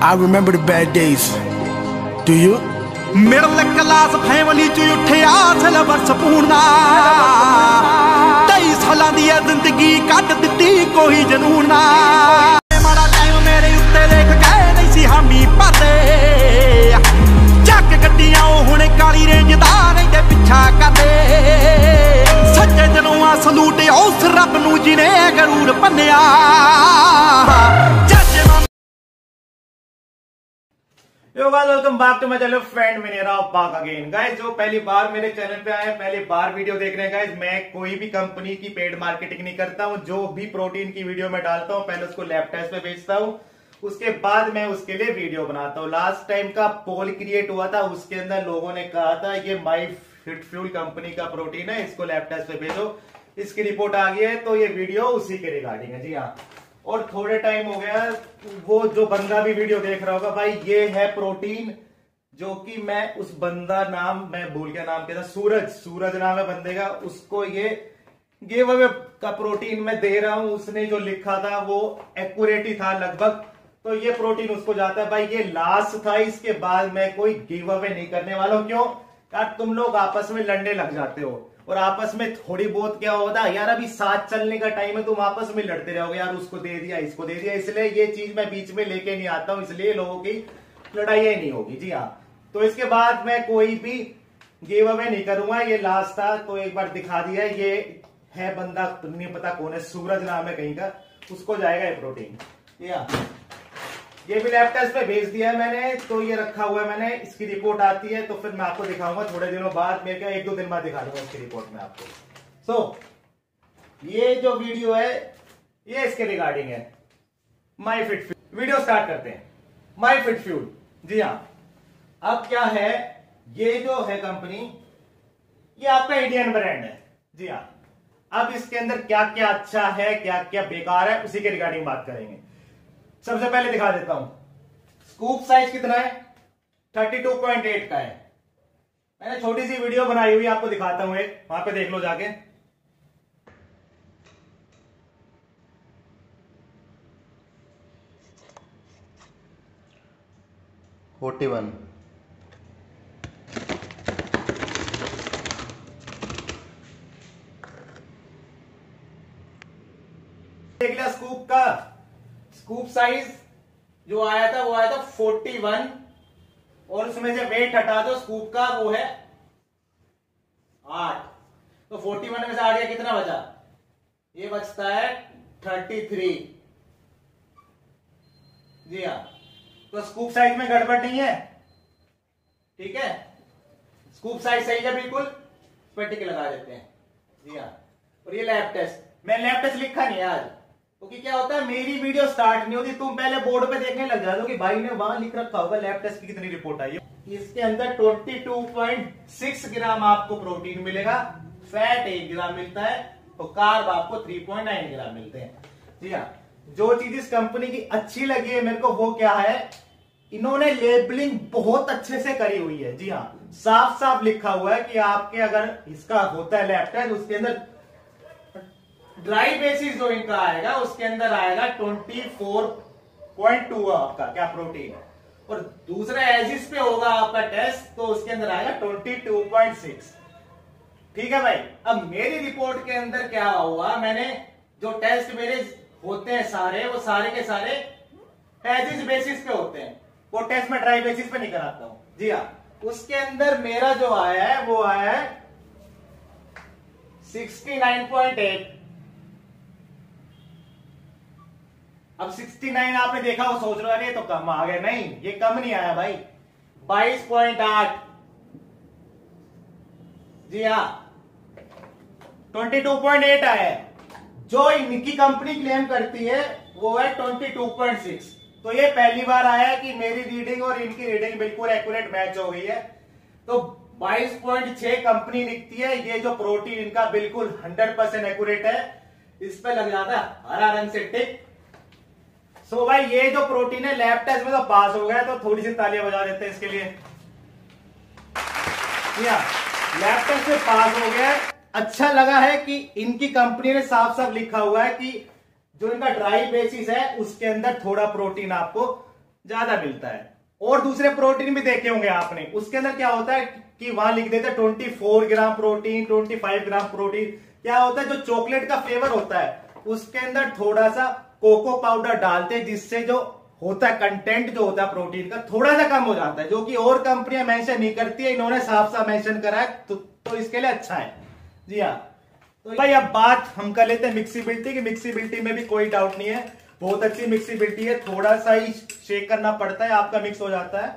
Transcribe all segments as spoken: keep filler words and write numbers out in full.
I remember the bad days. Do you? Middle class family च उठिया syllabus पूर्णा कई साल दी जिंदगी कट दिती कोई जनून ना माड़ा टाइम मेरे उत्ते देख गए नहीं सी हामी भरदे जग गड्डियां हुण काली रेंज दा नहीं ते पिछा करदे सच्चे जनों सलूट उस रब नूं जिने गरूर भन्निया। Yo guys welcome back to my channel friend मेरा बैक अगेन। गाइस जो पहली बार मेरे चैनल पे आए पहली बार वीडियो देख रहे हैं गाइस, मैं कोई भी कंपनी की पेड मार्केटिंग नहीं करता हूं। जो भी प्रोटीन की वीडियो मैं डालता हूं पहले उसको लैब टेस्ट पे भेजता हूं, उसके बाद मैं उसके लिए वीडियो बनाता हूं। लास्ट टाइम का पोल क्रिएट हुआ था, उसके अंदर लोगों ने कहा था ये माई फिट फ्यूल कंपनी का प्रोटीन है, इसको लैब टेस्ट पे भेजो। इसकी रिपोर्ट आ गई है तो ये वीडियो उसी के रिगार्डिंग है। जी हाँ, और थोड़े टाइम हो गया वो जो बंदा भी वीडियो देख रहा होगा भाई, ये है प्रोटीन जो कि मैं उस बंदा नाम मैं भूल गया नाम क्या था, सूरज सूरज नाम है बंदे का, उसको ये गिव अवे का प्रोटीन मैं दे रहा हूं। उसने जो लिखा था वो एक्यूरेट ही था लगभग, तो ये प्रोटीन उसको जाता है। भाई ये लास्ट था, इसके बाद मैं कोई गिव अवे नहीं करने वाला हूं। क्यों यार, तुम लोग आपस में लड़ने लग जाते हो और आपस में थोड़ी बहुत क्या होता है यार, अभी साथ चलने का टाइम है, तुम आपस में लड़ते रहोगे यार, उसको दे दिया इसको दे दिया। इसलिए ये चीज मैं बीच में लेके नहीं आता हूं, इसलिए लोगों की लड़ाई नहीं होगी। जी हाँ, तो इसके बाद मैं कोई भी गिव अवे नहीं करूंगा। ये लास्ट था तो एक बार दिखा दिया। ये है बंदा, नहीं पता कौन है, सूरज नाम है कहीं का, उसको जाएगा ये प्रोटीन। या ये भी लैब टेस्ट पे भेज दिया है मैंने, तो ये रखा हुआ है मैंने। इसकी रिपोर्ट आती है तो फिर मैं आपको दिखाऊंगा थोड़े दिनों बाद, मेरे क्या एक दो दिन बाद दिखा दूंगा इसकी रिपोर्ट में आपको। सो so, ये जो वीडियो है ये इसके रिगार्डिंग है, my fit fuel. Video start करते हैं। माई फिट फ्यूल, जी हाँ। अब क्या है, ये जो है कंपनी ये आपका इंडियन ब्रांड है। जी हाँ, अब इसके अंदर क्या क्या अच्छा है क्या क्या बेकार है उसी के रिगार्डिंग बात करेंगे। सबसे पहले दिखा देता हूं स्कूप साइज कितना है, बत्तीस पॉइंट आठ का है। मैंने छोटी सी वीडियो बनाई हुई आपको दिखाता हूं, एक वहां पे देख लो जाके। फोर्टी वन देख लिया स्कूप का। स्कूप साइज जो आया था वो आया था इकतालीस, और उसमें से वेट हटा दो स्कूप का, वो है आठ। तो इकतालीस में से आठ गया, कितना बचा, ये बचता है तैंतीस। जी हाँ, तो स्कूप साइज में गड़बड़ नहीं है, ठीक है। स्कूप साइज सही है बिल्कुल, इस पर टिक लगा देते हैं। जी हाँ, और ये लैब टेस्ट, मैं लैब टेस्ट लिखा नहीं है आज, क्योंकि क्या होता है मेरी वीडियो स्टार्ट नहीं होती, तुम पहले बोर्ड पे देखने लग जाते हो कि भाई ने वहां लिख रखा होगा लैब टेस्ट की कितनी रिपोर्ट आई है। इसके अंदर बाईस पॉइंट छह ग्राम आपको प्रोटीन मिलेगा, फैट एक ग्राम मिलता है, तो कार्ब आपको तीन पॉइंट नौ ग्राम मिलते हैं। जी हाँ, जो चीज इस कंपनी की अच्छी लगी है मेरे को वो क्या है, इन्होंने लेबलिंग बहुत अच्छे से करी हुई है। जी हाँ, साफ साफ लिखा हुआ है कि आपके अगर इसका होता है लैब टेस्ट, उसके अंदर ड्राई बेसिस जो इनका आएगा उसके अंदर आएगा चौबीस पॉइंट दो आपका क्या प्रोटीन, और दूसरा एजिस पे होगा आपका टेस्ट तो उसके अंदर आएगा बाईस पॉइंट छह। ठीक है भाई, अब मेरी रिपोर्ट के अंदर क्या हुआ, मैंने जो टेस्ट मेरे होते हैं सारे, वो सारे के सारे एजिस बेसिस पे होते हैं, वो टेस्ट में ड्राई बेसिस पे नहीं कराता हूं। जी हाँ, उसके अंदर मेरा जो आया है वो आया है उनहत्तर पॉइंट आठ। अब उनहत्तर आपने देखा वो सोच रहे तो कम आ गया, नहीं ये कम नहीं आया भाई, बाईस पॉइंट आठ। जी हाँ, बाईस पॉइंट आठ आया है। जो इनकी कंपनी क्लेम करती है वो है बाईस पॉइंट छह। तो ये पहली बार आया है कि मेरी रीडिंग और इनकी रीडिंग बिल्कुल एक्यूरेट मैच हो गई है। तो बाईस पॉइंट छह कंपनी लिखती है, ये जो प्रोटीन इनका बिल्कुल सौ परसेंट एक्यूरेट है, इस पे लग जाता है हरा रंग से टिक। सो so भाई ये जो प्रोटीन है लैब टेस्ट में तो पास हो गया, तो थोड़ी सी तालियां बजा देते हैं इसके लिए। लैब टेस्ट में पास हो गया, अच्छा लगा है कि इनकी कंपनी ने साफ साफ लिखा हुआ है कि जो इनका ड्राई बेसिस है उसके अंदर थोड़ा प्रोटीन आपको ज्यादा मिलता है। और दूसरे प्रोटीन भी देखे होंगे आपने, उसके अंदर क्या होता है कि वहां लिख देते हैं चौबीस ग्राम प्रोटीन, पच्चीस ग्राम प्रोटीन। क्या होता है, जो चॉकलेट का फ्लेवर होता है उसके अंदर थोड़ा सा कोको पाउडर डालते हैं, जिससे जो होता है कंटेंट जो होता है प्रोटीन का थोड़ा सा कम हो जाता है, जो कि और कंपनियां मेंशन नहीं करती है, इन्होंने साफ साफ मेंशन करा है, तो, तो इसके लिए अच्छा है। जी हाँ, तो भाई अब बात हम कर लेते हैं मिक्सिबिलिटी की। मिक्सिबिलिटी में भी कोई डाउट नहीं है, बहुत अच्छी मिक्सिबिलिटी है, थोड़ा सा ही शेक करना पड़ता है, आपका मिक्स हो जाता है।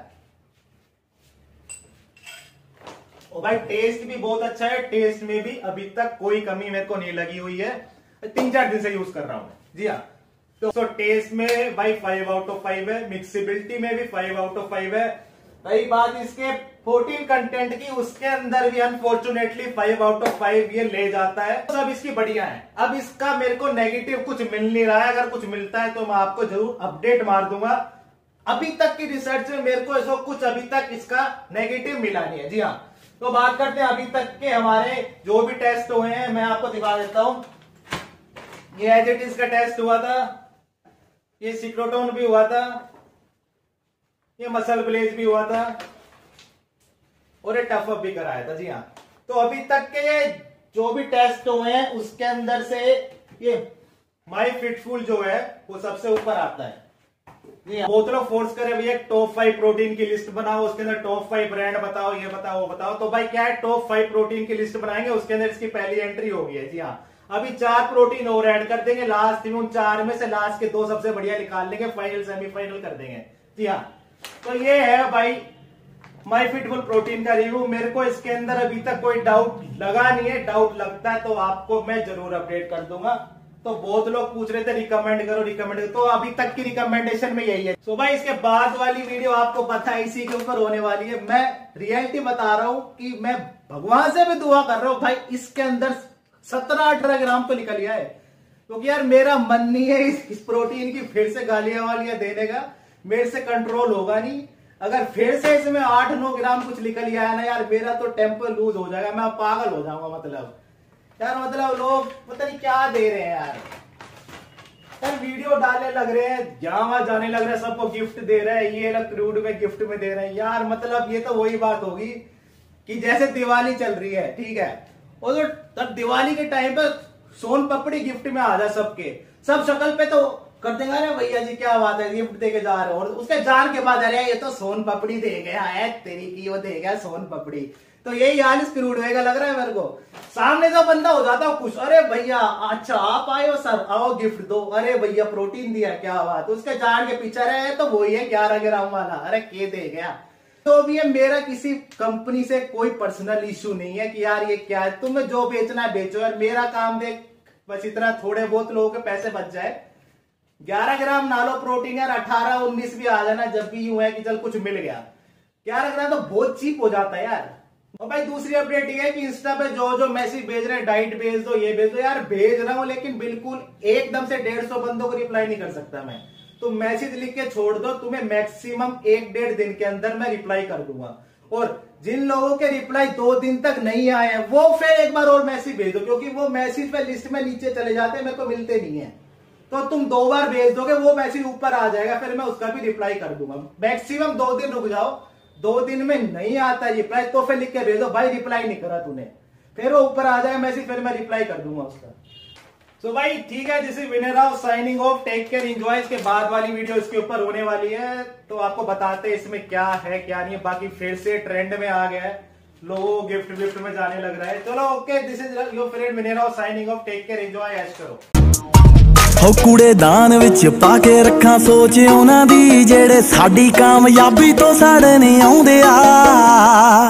और भाई टेस्ट भी बहुत अच्छा है, टेस्ट में भी अभी तक कोई कमी मेरे को नहीं लगी हुई है, तीन चार दिन से यूज कर रहा हूं। जी हाँ, तो, तो टेस्ट में भाई फाइव आउट ऑफ फाइव है, मिक्सिबिलिटी में भी फाइव आउट ऑफ फाइव है। रही बात इसके प्रोटीन कंटेंट की, उसके अंदर भी unfortunately five out of five ये ले जाता है, तो सब इसकी बढ़िया है। अब इसका मेरे को नेगेटिव कुछ मिल नहीं रहा है, अगर कुछ मिलता है तो मैं आपको जरूर अपडेट मार दूंगा। अभी तक की रिसर्च में मेरे को ऐसा कुछ अभी तक इसका नेगेटिव मिला नहीं है। जी हाँ, तो बात करते हैं अभी तक के हमारे जो भी टेस्ट हुए हैं, मैं आपको दिखा देता हूं। ये एज इट इज का टेस्ट हुआ था, ये सिक्रोटोन भी हुआ था, ये मसल ब्लेज भी हुआ था, और ये टफ अप भी कराया था। जी हाँ, तो अभी तक के जो भी टेस्ट हुए हैं उसके अंदर से ये माई फिटफुल जो है वो सबसे ऊपर आता है। जी हाँ, बहुत लोग फोर्स करे भैया टॉप फाइव प्रोटीन की लिस्ट बनाओ, उसके अंदर टॉप फाइव ब्रांड बताओ, ये बताओ वो बताओ। तो भाई क्या है, टॉप फाइव प्रोटीन की लिस्ट बनाएंगे, उसके अंदर इसकी पहली एंट्री होगी है। जी हाँ, अभी चार प्रोटीन और ऐड कर देंगे लास्ट में, उन चार में से लास्ट के दो सबसे बढ़िया निकाल लेंगे, फाइनल सेमीफाइनल कर देंगे। जी हाँ, तो ये है भाई माई फिटफुल प्रोटीन का रिव्यू। मेरे को इसके अंदर अभी तक कोई डाउट लगा नहीं है, डाउट लगता है तो आपको मैं जरूर अपडेट कर दूंगा। तो बहुत लोग पूछ रहे थे रिकमेंड करो रिकमेंड करो, तो अभी तक की रिकमेंडेशन में यही है। तो भाई इसके बाद वाली वीडियो आपको पता है इसी के ऊपर होने वाली है। मैं रियलिटी बता रहा हूं कि मैं भगवान से भी दुआ कर रहा हूं भाई इसके अंदर सत्रह अठारह ग्राम तो निकल गया है, क्योंकि तो यार मेरा मन नहीं है इस, इस प्रोटीन की फिर से गालियां वालियां देने का, मेरे से कंट्रोल होगा नहीं। अगर फिर से इसमें आठ नौ ग्राम कुछ निकल गया है ना यार, मेरा तो टेम्पर लूज हो जाएगा, मैं पागल हो जाऊंगा। मतलब यार मतलब लोग पता नहीं क्या दे रहे हैं यार, यार वीडियो डालने लग रहे हैं, जहां वहां जाने लग रहे हैं, सबको गिफ्ट दे रहे हैं, ये लोग क्रूड में गिफ्ट में दे रहे हैं यार। मतलब ये तो वही बात होगी कि जैसे दिवाली चल रही है, ठीक है, और तब दिवाली के टाइम पे सोन पपड़ी गिफ्ट में आ जाए सबके, सब शक्ल पे तो कर देंगे अरे भैया जी क्या बात है गिफ्ट दे के जा रहे हो, और उसके जान के बाद अरे ये तो सोन पपड़ी दे गया है, तेरी की वो दे गया सोन पपड़ी। तो यही हाल इस क्रूड का लग रहा है मेरे को। सामने जो बंदा हो जाता है खुश, अरे भैया अच्छा आप आए हो सर, आओ गिफ्ट दो, अरे भैया प्रोटीन दिया क्या बात, उसके जान के पीछे रहे तो वही है ग्यारह ग्राम वाला, अरे के दे गया। तो भी है, मेरा किसी कंपनी से कोई पर्सनल इश्यू नहीं है कि यार ये क्या है, तुम्हें जो बेचना है बेचो यार, मेरा काम देख बस इतना थोड़े बहुत लोगों के पैसे बच जाए। ग्यारह ग्राम ना लो प्रोटीन यार, अठारह उन्नीस भी आ जाना जब भी यूं है कि चल कुछ मिल गया, ग्यारह ग्राम तो बहुत चीप हो जाता है यार। और भाई दूसरी अपडेट ये है कि इंस्टा पे जो जो मैसेज भेज रहे हैं डाइट भेज दो ये भेज दो, यार भेज रहा हूं लेकिन बिल्कुल एकदम से डेढ़ सौ बंदों को रिप्लाई नहीं कर सकता मैं, तो मैसेज लिख के छोड़ दो, तुम्हें मैक्सिमम एक डेढ़ दिन के अंदर मैं रिप्लाई कर दूंगा। और जिन लोगों के रिप्लाई दो दिन तक नहीं आए हैं वो फिर एक बार और मैसेज भेज दो, क्योंकि वो मैसेज पे लिस्ट में नीचे चले जाते हैं, मेरे को मिलते नहीं है। तो तुम दो बार भेज दोगे वो मैसेज ऊपर आ जाएगा, फिर मैं उसका भी रिप्लाई कर दूंगा। मैक्सिमम दो दिन रुक जाओ, दो दिन में नहीं आता रिप्लाई तो फिर लिख के भेजो भाई रिप्लाई नहीं करा तूने, फिर वो ऊपर आ जाएगा मैसेज, फिर मैं रिप्लाई कर दूंगा उसका। तो भाई ठीक है, this is winner of signing off, take care enjoy. इसके बाद वाली वीडियो इसके ऊपर होने वाली है, तो आपको बताते हैं इसमें क्या है क्या नहीं है। बाकी फिर से ट्रेंड में आ गया है, लोग गिफ्ट विफ्ट में जाने लग रहा है। चलो okay, this is your friend winner of signing off, take care enjoy, ऐश करो। हो कूड़ेदान विच पाके रखा सोच उन्हां दी, जेड़े साडी कामयाबी तो साड़ने आउंदे आ।